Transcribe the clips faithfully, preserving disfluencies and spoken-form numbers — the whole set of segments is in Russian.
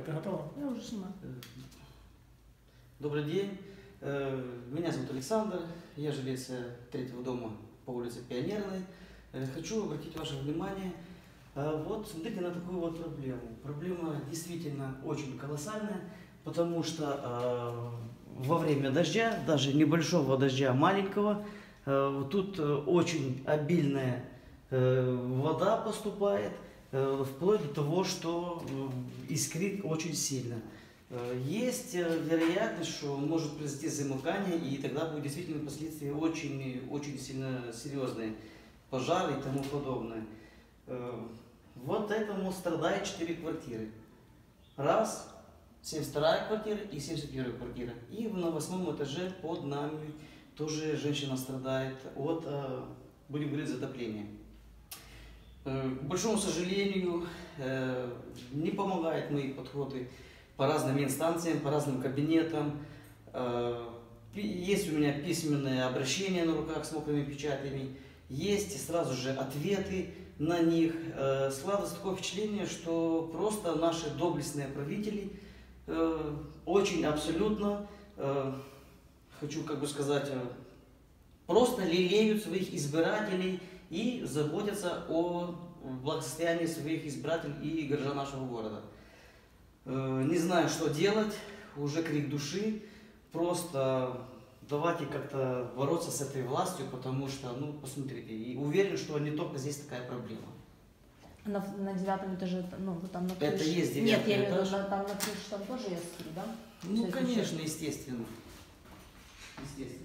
ты готова? Я уже снимаю. Добрый день. Меня зовут Александр. Я жилец третьего дома по улице Пионерной. Хочу обратить ваше внимание. Вот смотрите на такую вот проблему. Проблема действительно очень колоссальная, потому что во время дождя, даже небольшого дождя, маленького, тут очень обильная вода поступает, вплоть до того, что искрит очень сильно. Есть вероятность, что может произойти замыкание, и тогда будут действительно последствия очень, очень сильно серьезные, пожары и тому подобное. Вот этому страдают четыре квартиры. Раз, семьдесят вторая квартира и семьдесят первая квартира. И на восьмом этаже под нами тоже женщина страдает от, будем говорить, затопления. К большому сожалению, не помогают мои подходы по разным инстанциям, по разным кабинетам. Есть у меня письменные обращения на руках с мокрыми печатями, есть сразу же ответы на них. Складывается такое впечатление, что просто наши доблестные правители очень абсолютно, хочу как бы сказать, просто лелеют своих избирателей и заботятся о благосостоянии своих избирателей и горожан нашего города. Не знаю, что делать, уже крик души, просто давайте как-то бороться с этой властью, потому что, ну, посмотрите, и уверен, что не только здесь такая проблема. На, на девятом этаже, ну, вот там на крыше. Это есть девятый Нет, я имею в этаж. виду, там на крыше там тоже есть три, да? Ну, Все конечно, естественно. Естественно.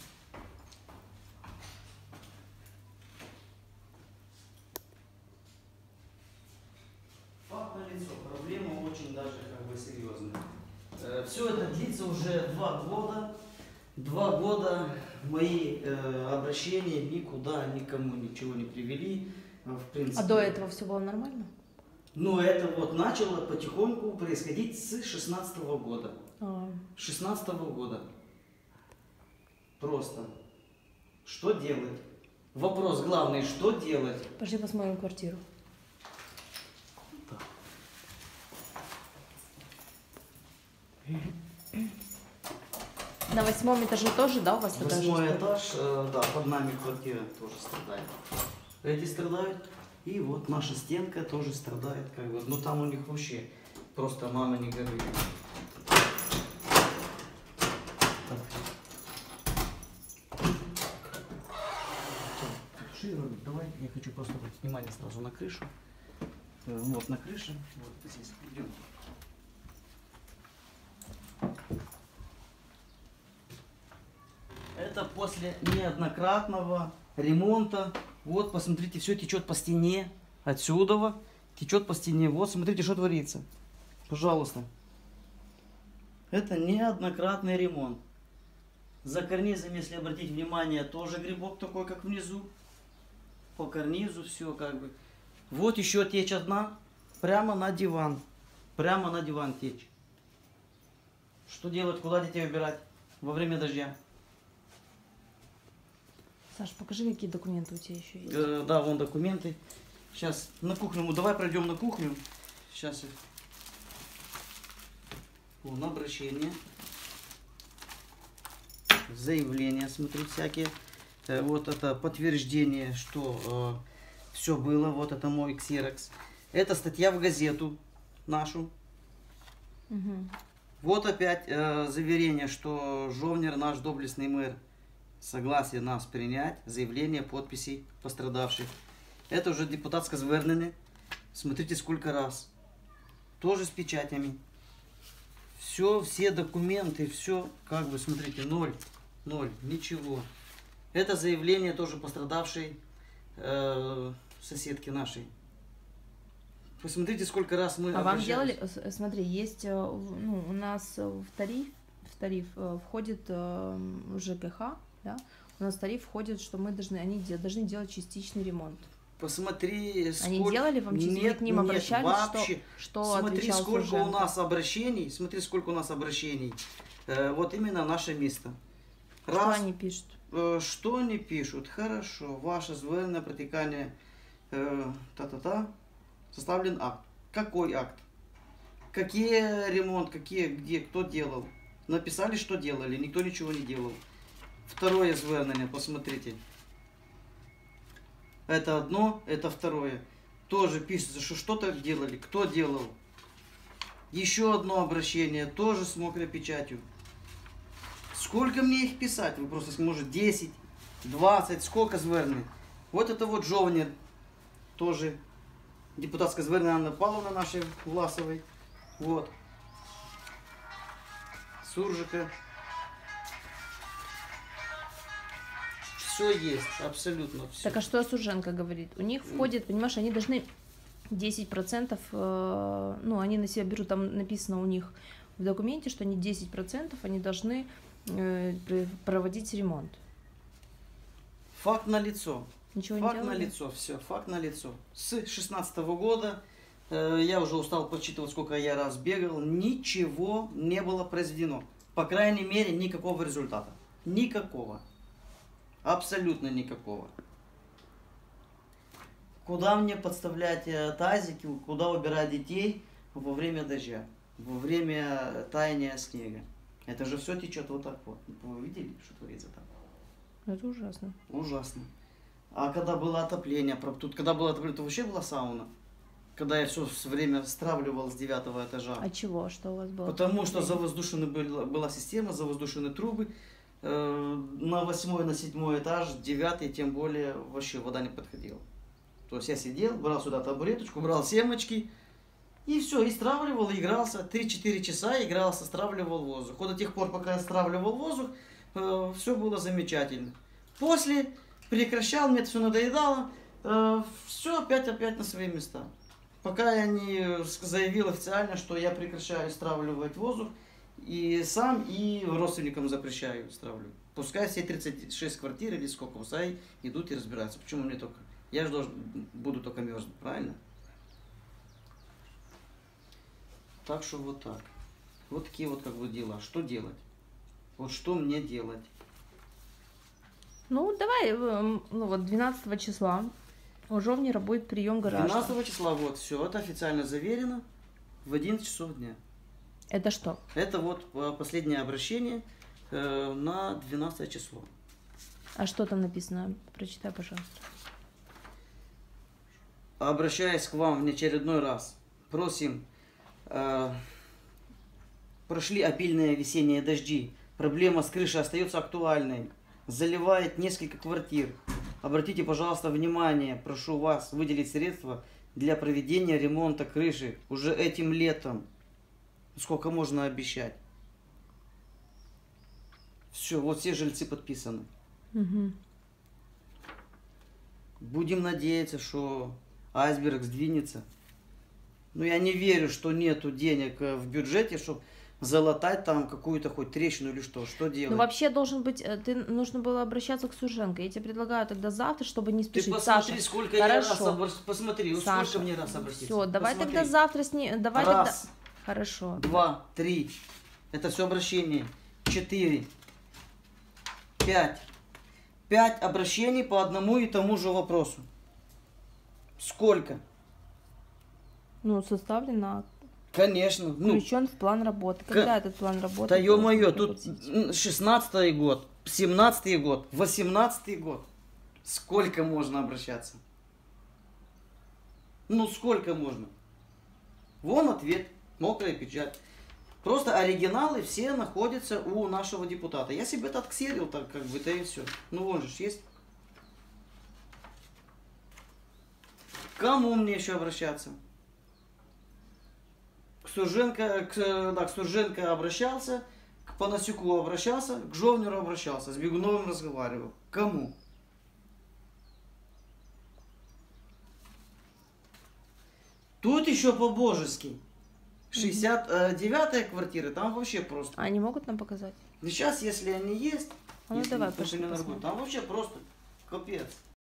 Факт налицо. Проблема очень даже как бы серьезная. Все это длится уже два года. Два года мои э, обращения никуда, никому ничего не привели. В принципе. А до этого все было нормально? Но это вот начало потихоньку происходить с шестнадцатого года. А. шестнадцатого года. Просто. Что делать? Вопрос главный, что делать? Пошли посмотрим квартиру. Так. На восьмом этаже тоже, да, у вас этаж? Восьмой этаж, э, да, под нами квартира тоже страдает. Эти страдают. И вот наша стенка тоже страдает, как бы. Но там у них вообще просто мама не горюет. Давай, я хочу просто обратить внимание сразу на крышу. Вот на крыше. Вот здесь. Идем. Это после неоднократного ремонта. Вот, посмотрите, все течет по стене. Отсюда течет по стене. Вот, смотрите, что творится. Пожалуйста. Это неоднократный ремонт. За карнизом, если обратить внимание, тоже грибок такой, как внизу. По карнизу все как бы. Вот еще течь одна. Прямо на диван. Прямо на диван течь. Что делать? Куда детей убирать во время дождя? Саш, покажи, какие документы у тебя еще есть. Э, да, вон документы. Сейчас на кухню. Ну, давай пройдем на кухню. Сейчас их. Вон обращение. Заявления, смотри, всякие. Э, вот это подтверждение, что э, все было. Вот это мой ксерокс. Это статья в газету нашу. Угу. Вот опять э, заверение, что Жовнер, наш доблестный мэр, согласие нас принять, заявление подписей пострадавших. Это уже депутатское звернение. Смотрите, сколько раз. Тоже с печатями. Все, все документы, все, как бы, смотрите, ноль, ноль, ничего. Это заявление тоже пострадавшей э, соседки нашей. Посмотрите, сколько раз мы А вам обращались. делали, смотри, есть, ну, у нас в тариф, в тариф входит ЖКХ, да? У нас в тариф входит, что мы должны, они должны делать частичный ремонт. Посмотри, сколько... Они делали вам частично, нет, к ним нет, обращались, вообще. что, что Смотри, сколько служеб. у нас обращений, смотри, сколько у нас обращений. Э, вот именно наше место. Что Раз, они пишут? Э, что они пишут? Хорошо, ваше зверненное протекание, э, та-та-та, составлен акт. Какой акт? Какие ремонт, какие, где, кто делал. Написали, что делали, никто ничего не делал. Второе звернение, посмотрите. Это одно, это второе. Тоже пишется, что что-то делали, кто делал. Еще одно обращение, тоже с мокрой печатью. Сколько мне их писать? Вы просто сможете десять, двадцать, сколько звернень. Вот это вот жовнір, тоже депутатская звернення Анны Павловны нашей Власовой. Вот. Суржика. Все есть, абсолютно все. Так а что Сурженко говорит? У них входит, понимаешь, они должны десять процентов, э, ну, они на себя берут, там написано у них в документе, что они десять процентов они должны э, проводить ремонт. Факт налицо. Ничего факт не делали? налицо, все, факт налицо. С шестнадцатого года э, я уже устал подсчитывать, сколько я раз бегал, ничего не было произведено. По крайней мере, никакого результата. Никакого. Абсолютно никакого. Куда мне подставлять тазики, куда убирать детей во время дождя, во время таяния снега? Это же все течет вот так вот. Вы видели, что творится там? Это ужасно. Ужасно. А когда было отопление, тут когда было отопление, то вообще была сауна. Когда я все время стравливал с девятого этажа. А чего? Что у вас было? Потому что завоздушены была, была система, завоздушены трубы. Э, на восьмой, на седьмой этаж, девятый, тем более, вообще вода не подходила. То есть я сидел, брал сюда табуреточку, брал семечки, и все, и стравливал, и игрался. три-четыре часа игрался, стравливал воздух. Вот до тех пор, пока я стравливал воздух, э, все было замечательно. После прекращал, мне это все надоедало, э, все опять, опять на свои места. Пока я не заявил официально, что я прекращаю стравливать воздух, и сам, и родственникам запрещаю стравливать. Пускай все тридцать шесть квартир или сколько, пускай идут и разбираются. Почему мне только? Я же должен, буду только мерзнуть, правильно? Так что вот так. Вот такие вот как бы дела. Что делать? Вот что мне делать? Ну, давай, э, ну вот двенадцатого числа у Жовнира будет прием граждан. двенадцатого числа, вот, все, это официально заверено в одиннадцать часов дня. Это что? Это вот последнее обращение э, на двенадцатое число. А что там написано? Прочитай, пожалуйста. Обращаясь к вам в очередной раз, просим, э, прошли обильные весенние дожди, проблема с крышей остается актуальной, заливает несколько квартир. Обратите, пожалуйста, внимание, прошу вас выделить средства для проведения ремонта крыши уже этим летом. Сколько можно обещать? Все, вот все жильцы подписаны. Угу. Будем надеяться, что айсберг сдвинется. Но я не верю, что нету денег в бюджете, чтобы залатать там какую-то хоть трещину или что. Что делать? Ну, вообще должен быть, ты, нужно было обращаться к Сурженко. Я тебе предлагаю тогда завтра, чтобы не спешить. Ты посмотри, Саша, сколько хорошо. я раз обр... Посмотри, Саша, сколько мне раз обратиться. Все, давай посмотри. тогда завтра с ней. Давай раз, тогда. Хорошо. Два, три. Это все обращение. Четыре. Пять. Пять обращений по одному и тому же вопросу. Сколько? Ну, составлено. Конечно. Ну, Включен в план работы. Когда этот план работы? да ё-моё, тут шестнадцатый год, семнадцатый год, восемнадцатый год. Сколько можно обращаться? Ну, сколько можно? Вон ответ, мокрая печать. Просто оригиналы все находятся у нашего депутата. Я себе это отксерил, так как бы, да и все. Ну, вон же есть. К кому мне еще обращаться? К Сурженко, к, да, к Сурженко обращался, к Панасюку обращался, к Жовниру обращался, с Бегуновым разговаривал. К кому? Тут еще по-божески. шестьдесят девятая квартира, там вообще просто. А они могут нам показать? Сейчас, если они есть, А ну если давай, не пошли на работу, посмотрим. там вообще просто капец.